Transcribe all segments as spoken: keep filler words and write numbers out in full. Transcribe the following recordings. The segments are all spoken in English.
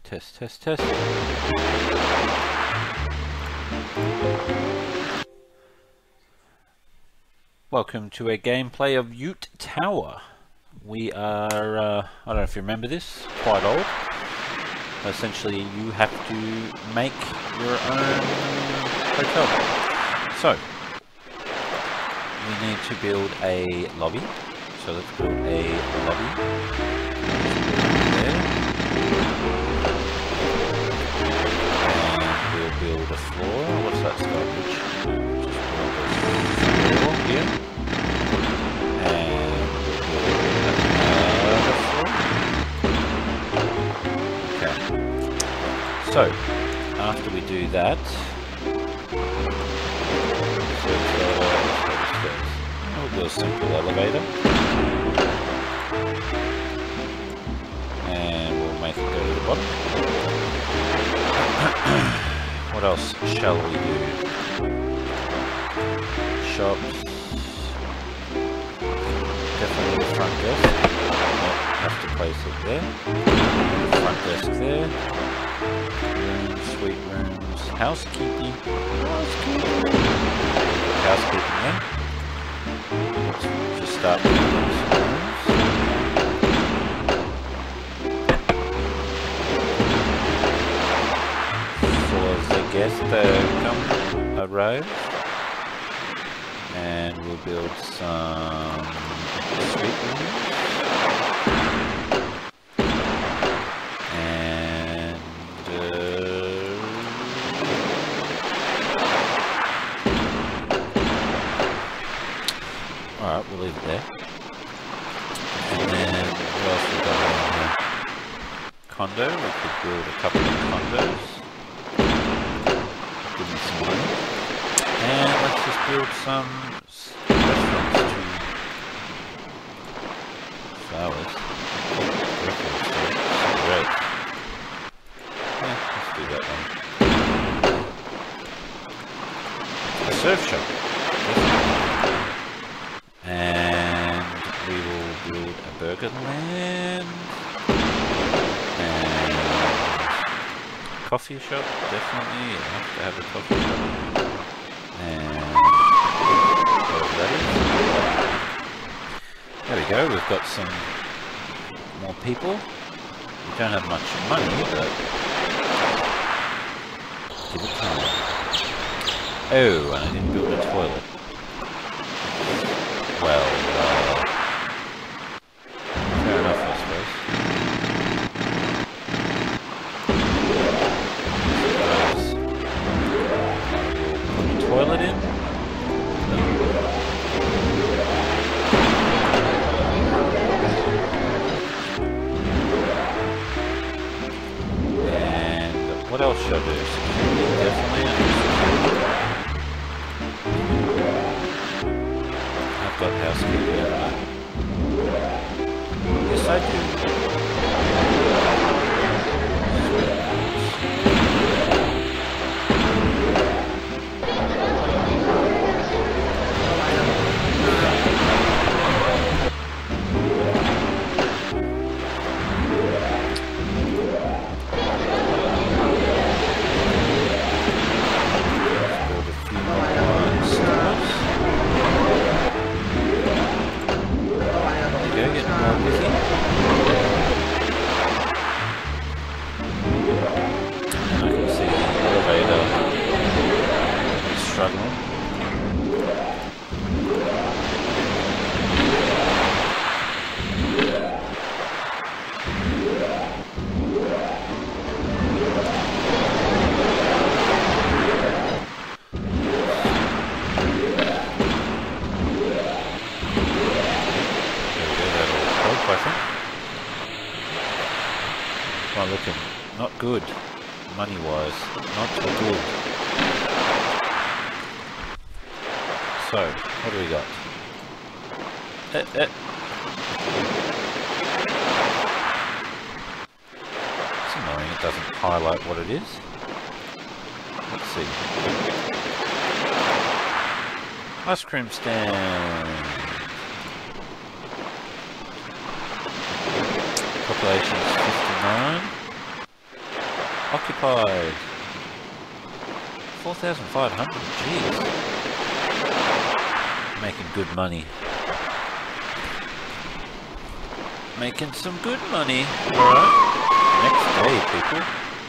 Test, test, test. Welcome to a gameplay of Yoot Tower. We are, uh, I don't know if you remember this, quite old. Essentially, you have to make your own hotel. So, we need to build a lobby. So let's build a lobby. There. And we'll build a floor. What's that stoppage? Just build a floor here. And we'll build another floor. Okay. So, after we do that, so, so, so, we'll do a simple elevator. And we'll make it go to the bottom. What else shall we do? Shops. Definitely the front desk. Yep, have to place it there. Front desk there. Rooms, suite rooms, housekeeping. Housekeeping. Housekeeping there. Let's just start with these rooms. Guest uh, come arrive, and we'll build some suite rooms, and uh, all right, we'll leave it there. And then what else we got around here? Condo. We could build a couple of condos. Give me some money. And let's just build some restaurants to flowers. Red. Yeah, let's do that one. A surf shop. And we will build a burger land. And coffee shop, definitely. You have to have a coffee shop. And whatever that is. There we go, we've got some more people. We don't have much money, but give it time. Oh, and I didn't build a toilet. Well, uh, fair enough, I suppose. Toilet in. And what else should I do? Definitely. I've got housekeeping. Yes, I do. Well, looking not good, money-wise, not so good. So, what do we got? Eh, eh. It's annoying, it doesn't highlight what it is. Let's see. Ice cream stand. Population's fifty-nine. Occupied. four thousand five hundred, jeez. Making good money. Making some good money. Alright. Next day, people.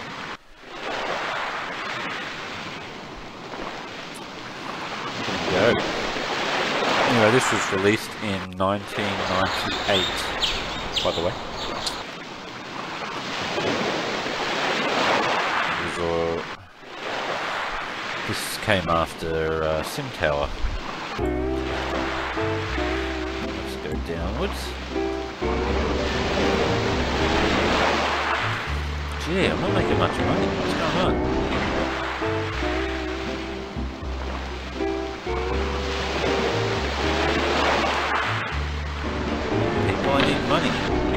There we go. Anyway, this was released in nineteen ninety-eight, by the way. It was, uh, this came after uh, SimTower. Let's go downwards. Gee, I'm not making much money. What's going on? People, I need money.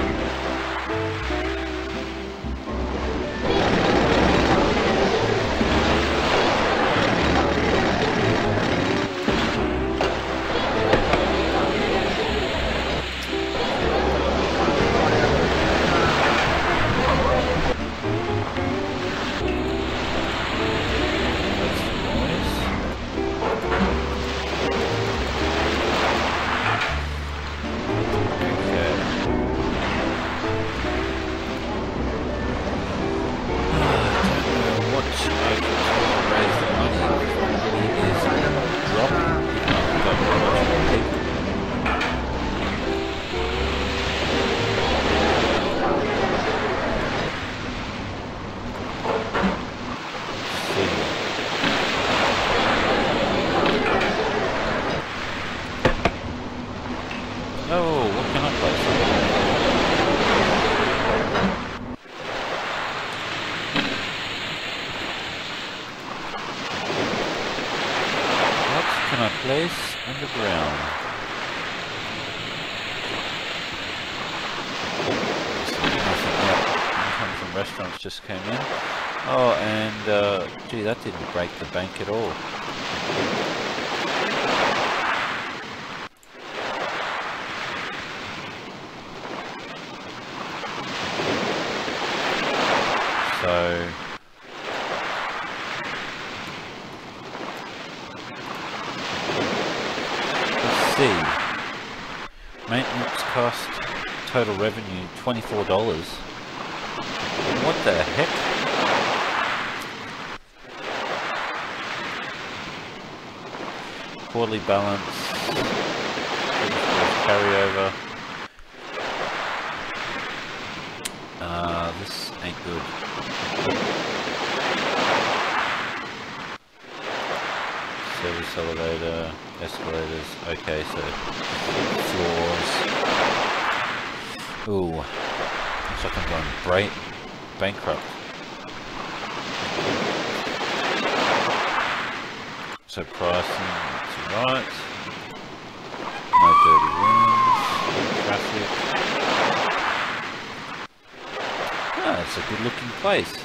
Place underground. Income from restaurants just came in. Oh, and uh, gee, that didn't break the bank at all. So. Maintenance cost, total revenue twenty-four dollars. What the heck? Quarterly balance, carryover. Uh, this ain't good. Service elevator, escalators, okay, so floors. Ooh, looks like I'm going break, bankrupt. So pricing, that's right. No dirty rooms, no traffic. Ah, it's a good looking place.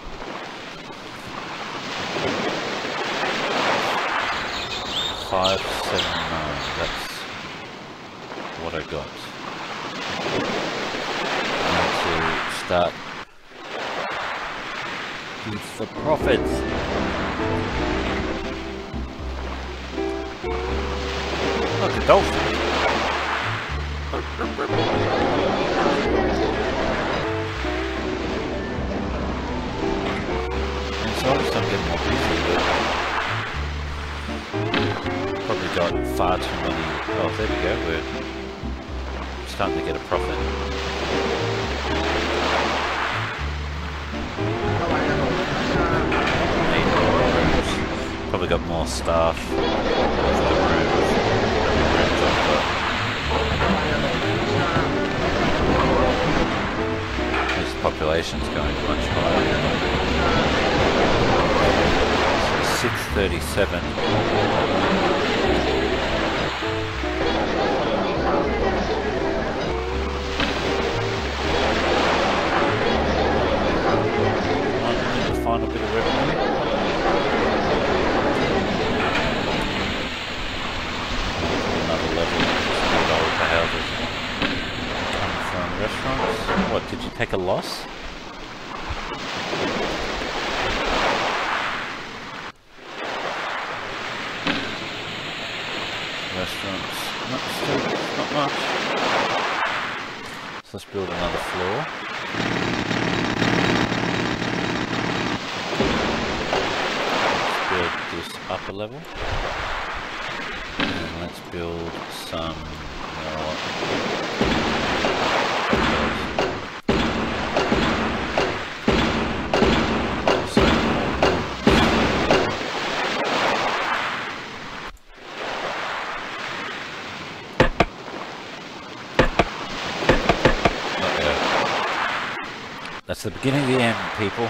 five seventy-nine, that's what I got. Need to start with the profits. Look, a dolphin. And so I'm getting more busy, but probably got far too many. Oh, there we go. We're starting to get a profit. Eight rooms. Probably got more staff. This population's going much higher. six thirty-seven. Final bit of revenue. Another level for houses. Coming from restaurants. What, did you take a loss? let's build another floor. Let's build this upper level. And let's build some more. That's the beginning of the end, people.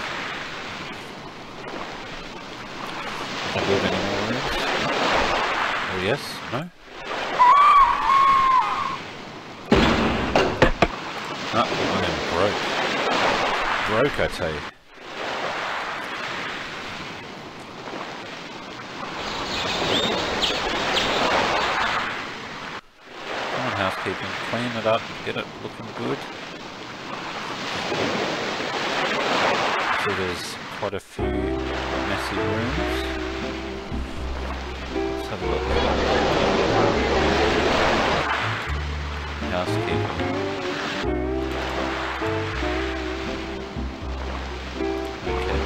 Can I build any more rooms? Oh yes? No? No, I am broke. Broke, I tell you. Come on, housekeeping. Clean it up, get it looking good. So there's quite a few messy rooms. Let's have a look. Housekeeping. Okay.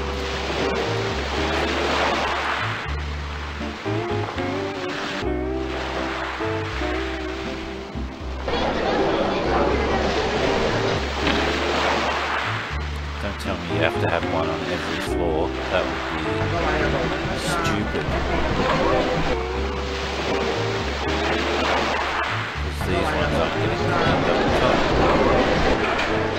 Don't tell me you have to have one on every floor. That would be stupid. Because these ones aren't getting cleaned up the top.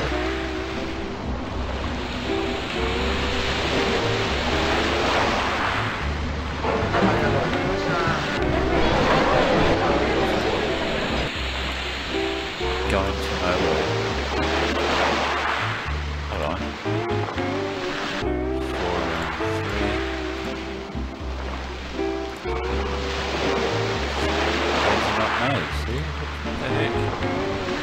Going to nowhere. Hold on. Four and three. Those are not made, see? What the heck?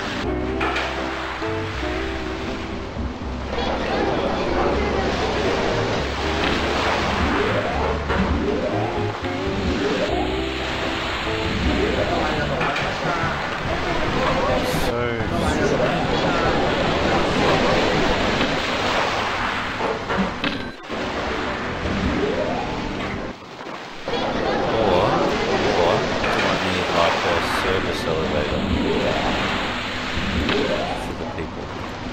Service elevator for the people.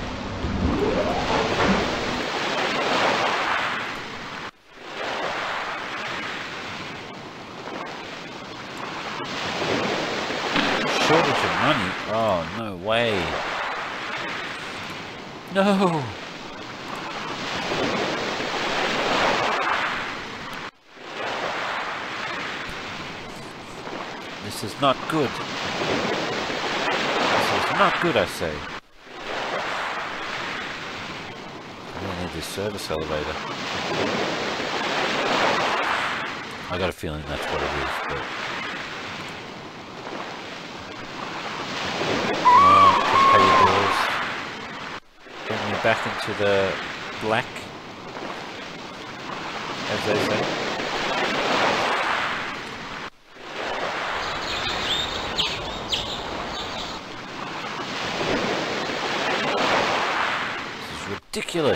Shortage of money? Oh, no way. No! This is not good. This is not good, I say. I really need this service elevator. I got a feeling that's what it is, but... Come on, pay your bills. Bring me back into the black, as they say. Ridiculous.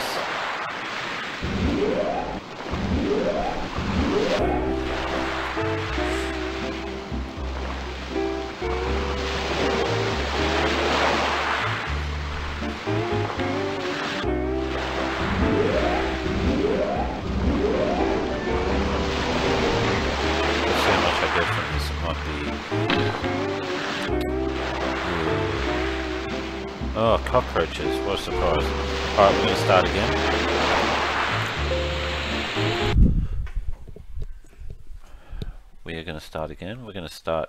Oh, cockroaches. What a surprise. Alright, we're going to start again. We are going to start again. We're going to start...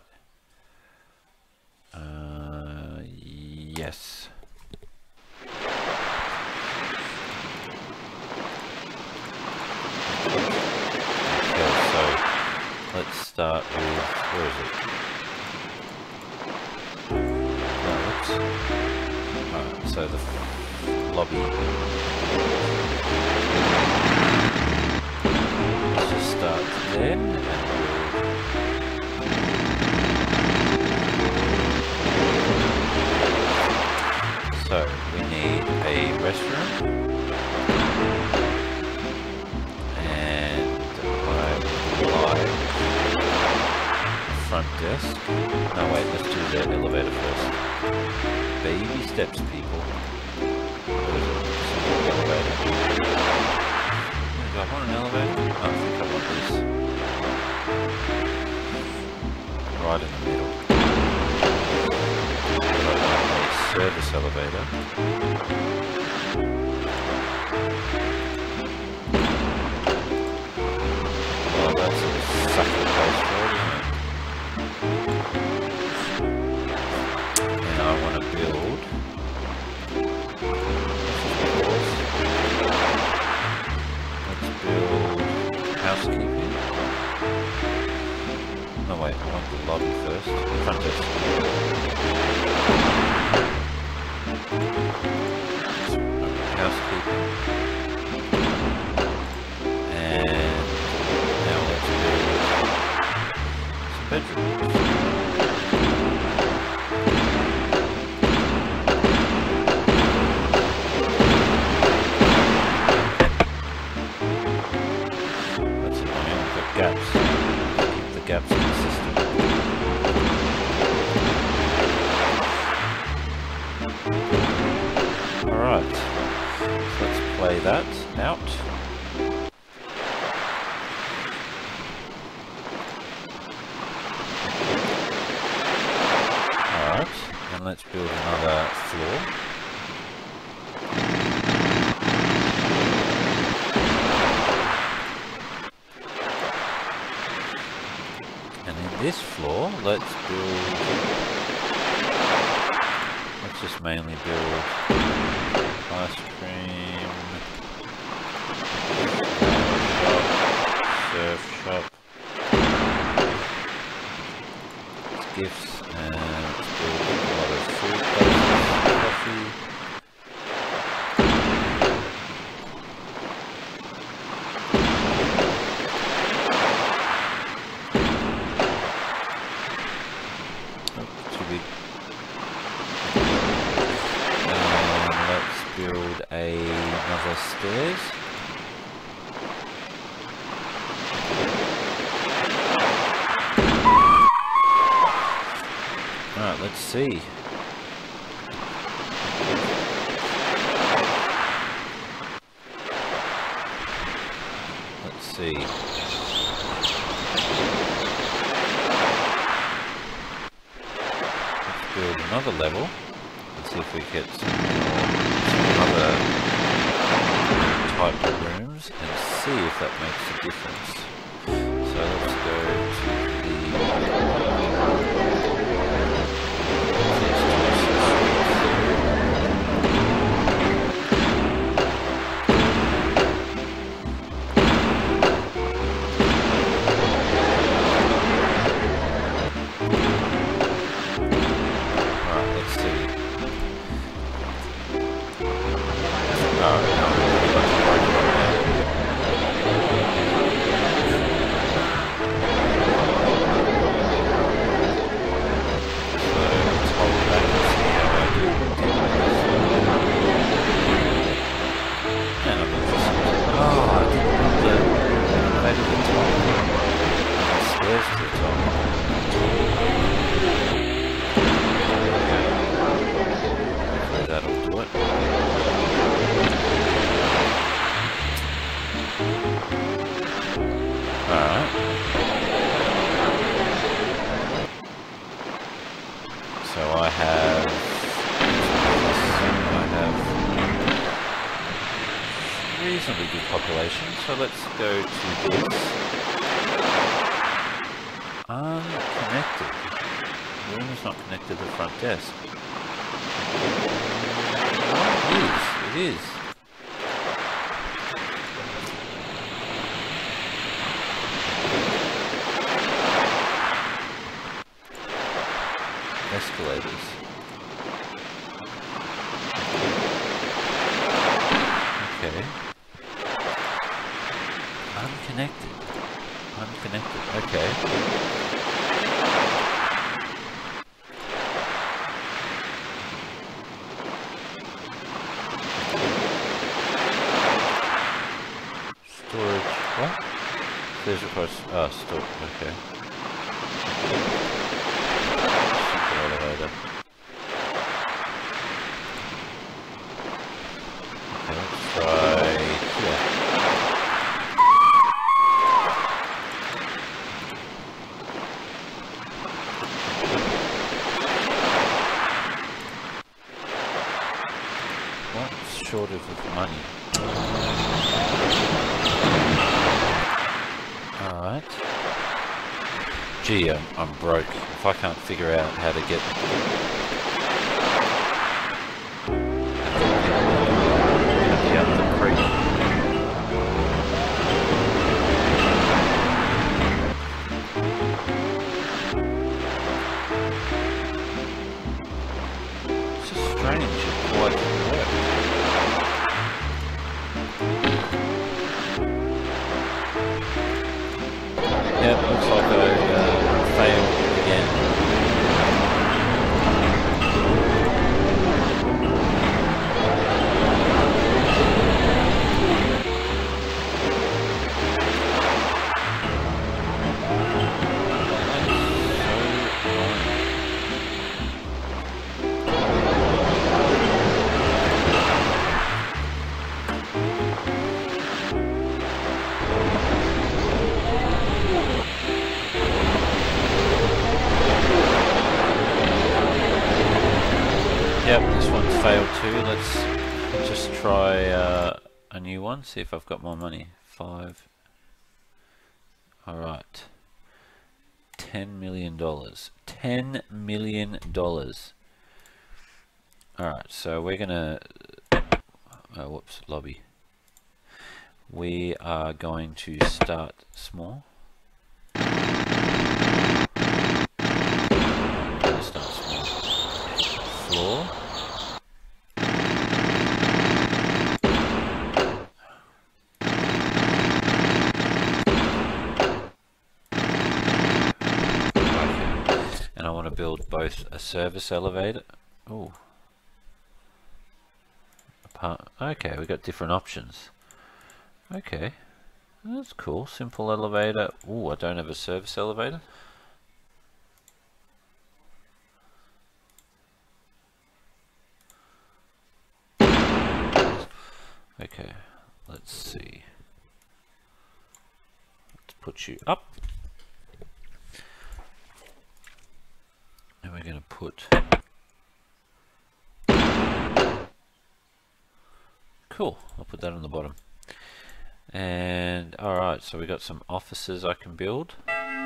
Uh, yes. Okay, so let's start with... Where is it? Alright, so the lobby. Let's just start there and we'll... So front desk. No, wait, let's do the elevator first. Baby steps, people. What is it? Support elevator. Do I want an elevator? Oh, I think I want this. Right in the middle. But I want a service elevator. Well, that's a sucky place for it, isn't it? And I want to build. Let's build housekeeping. No, wait, I want the lobby first. Front desk. Housekeeping. And now let's build some bedrooms. That's annoying, we've got gaps. Keep the gaps in the system. Alright, so let's play that out. Alright, and let's build another floor. And in this floor, let's build... Let's just mainly build ice cream, surf shop, gifts, and let's build a lot of food places, coffee. Oh, too big. Build a, another stairs. Alright, let's see. Let's see. Let's build another level. Let's see if we get some other type of rooms and see if that makes a difference. So let's go to the Alright, let's see. So I have, I have reasonably good population, so let's go to this. Unconnected. The room is not connected to the front desk. Oh, it is, it is. Escalators. Okay. Unconnected. Unconnected. Okay. Storage. What? There's of course. Oh, store. Okay. elevator. Okay, let's try here. What's shortage of money? Alright. Gee, I'm, I'm broke. If I can't figure out how to get out the creek. It's just strange why it doesn't work. Yep, looks like I uh, failed again. Yep, this one's failed too. Let's just try uh, a new one, see if I've got more money. Five. Alright. Ten million dollars. Ten million dollars. Alright, so we're gonna... Oh, whoops, lobby. We are going to start small. Start small. Floor. And I want to build both a service elevator. Oh. Apart. Okay, we got different options. Okay. That's cool. Simple elevator. Oh, I don't have a service elevator. Okay, let's see. Let's put you up. And we're going to put... Cool, I'll put that on the bottom. And alright, so we got some offices I can build.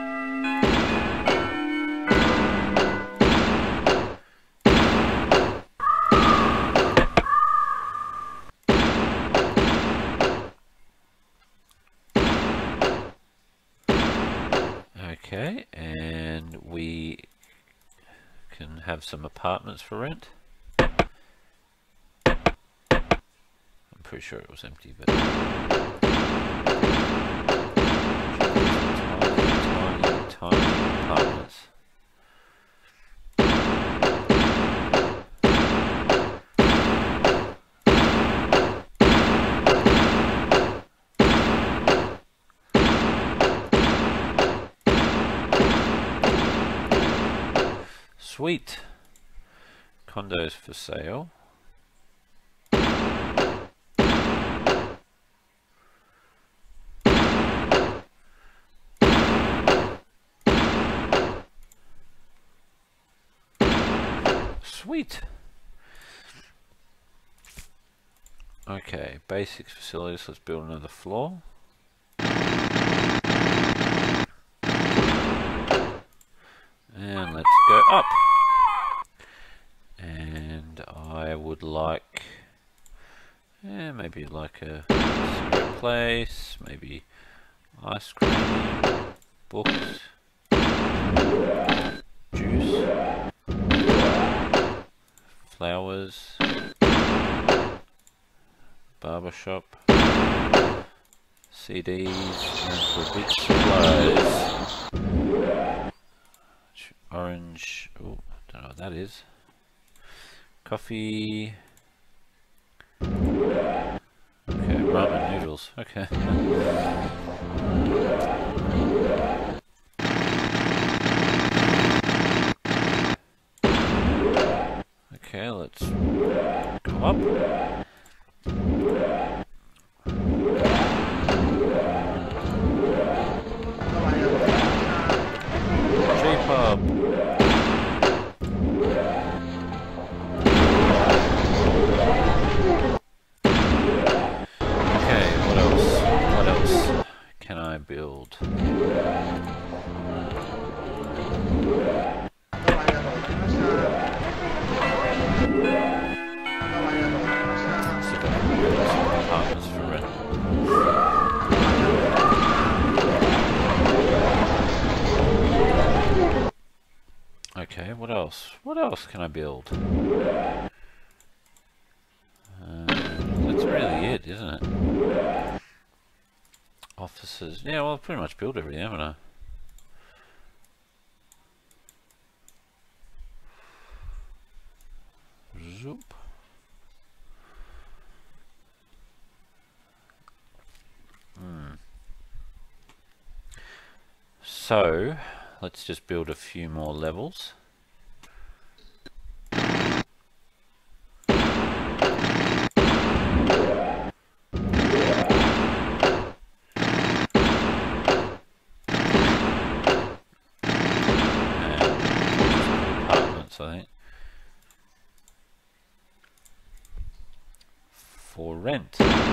Okay, and we can have some apartments for rent. I'm pretty sure it was empty, but tiny, tiny, tiny apartments. Sweet. Condos for sale. Sweet. Okay, basics facilities. Let's build another floor. And let's go up. And I would like, yeah, maybe like a cigarette place, maybe ice cream, books, juice, flowers, barbershop, C Ds, and for big supplies. Orange, oh, don't know what that is. Coffee. Okay, ramen noodles. Okay. Okay, let's go up. J-pub. Okay, what else? What else can I build? Apartments for rent. Okay, what else? What else can I build? Uh, that's really it, isn't it? Offices. Yeah, well, I've pretty much built everything, haven't I? Zoop. Hmm. So, let's just build a few more levels. I think for rent.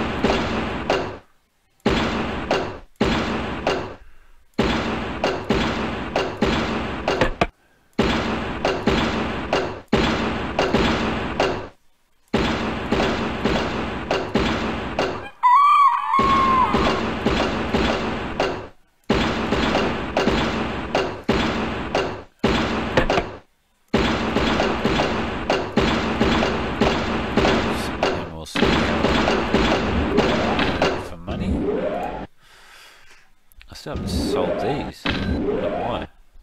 I still haven't sold these. I don't know why.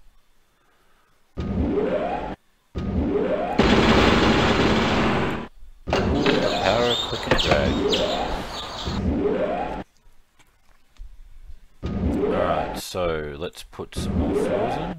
Power of click and drag. Alright, so let's put some more floors in.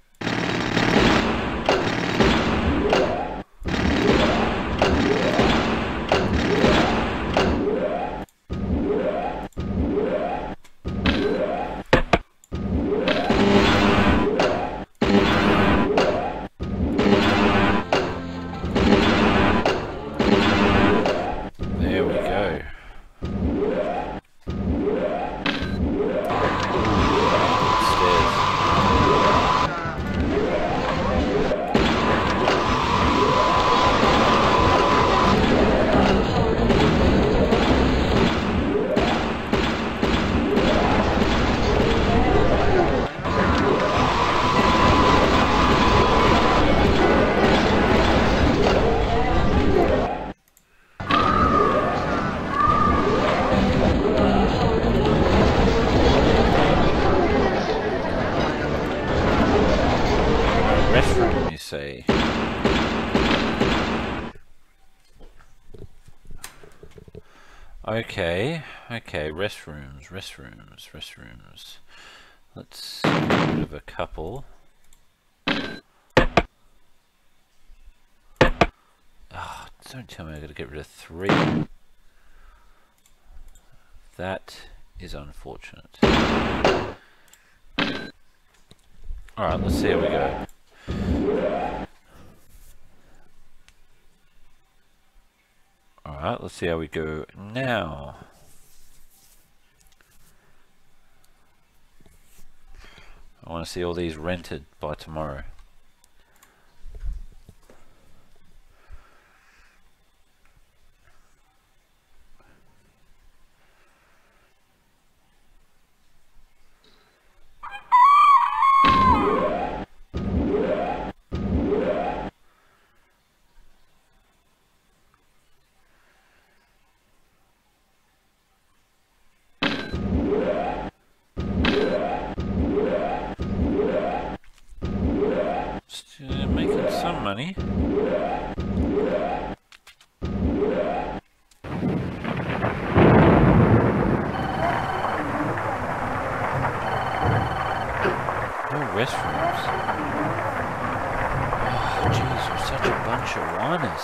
Say okay, okay, restrooms, restrooms, restrooms. Let's get rid of a couple. Oh, don't tell me I gotta get rid of three. That is unfortunate. Alright, let's see how we go. Alright, let's see how we go now. I want to see all these rented by tomorrow. Making some money. No restrooms. Oh, jeez, such a bunch of whiners.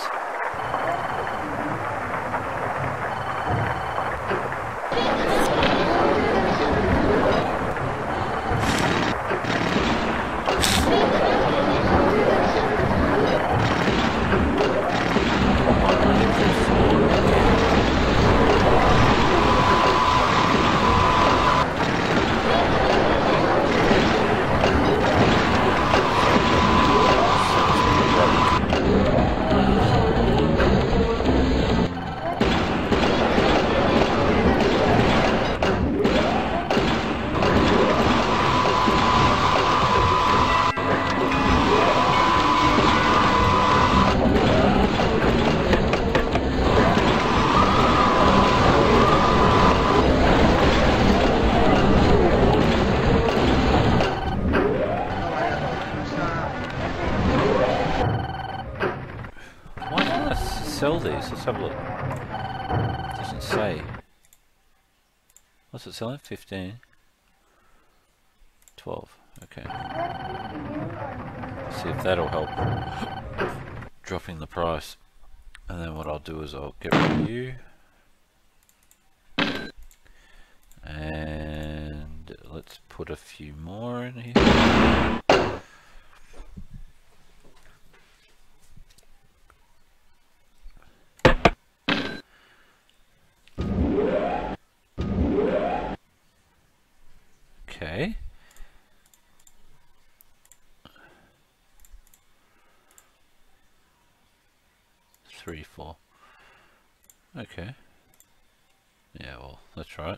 Sell these. Let's have a look. It doesn't say. What's it selling? fifteen. twelve. Okay. Let's see if that'll help dropping the price. And then what I'll do is I'll get rid of you. And let's put a few more in here. Okay. Three, four. Okay. Yeah, well, that's right.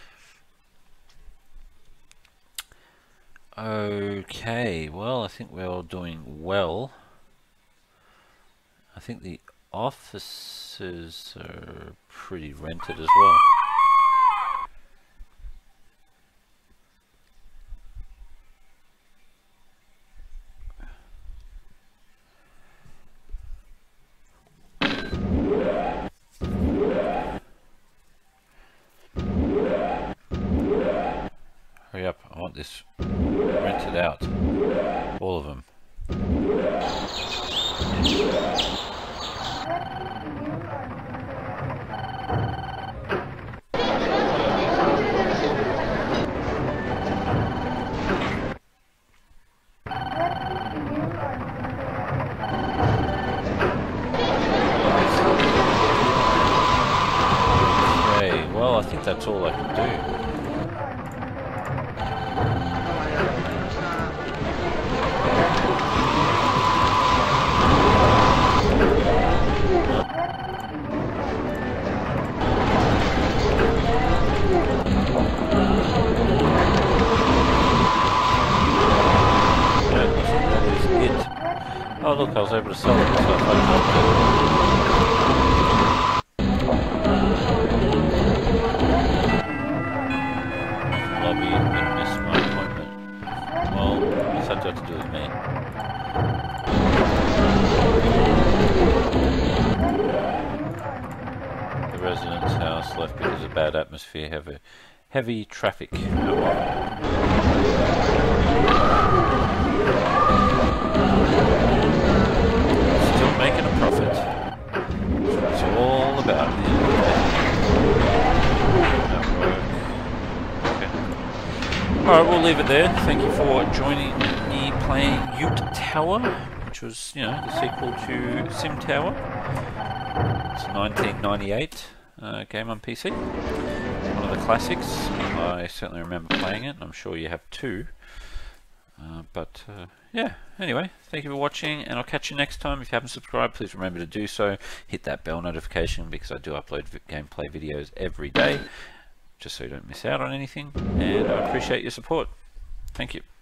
Okay, well, I think we're all doing well. I think the offices are pretty rented as well. Hurry up, I want this rented out. All of them. Okay, well, I think that's all I can do. Oh look, I was able to sell it myself. I dropped it. Lobby and missed my appointment. Well, what's that got to do with me? The resident's house left because of bad atmosphere, heavy, heavy traffic. Making a profit. That's what it's all about. Okay. Alright, we'll leave it there. Thank you for joining me playing Yoot Tower, which was, you know, the sequel to SimTower. It's a nineteen ninety-eight uh, game on P C. One of the classics. I certainly remember playing it, and I'm sure you have too. Uh, but uh, yeah, anyway, thank you for watching, and I'll catch you next time. If you haven't subscribed, please remember to do so. Hit that bell notification because I do upload vi gameplay videos every day, just so you don't miss out on anything. And I appreciate your support. Thank you.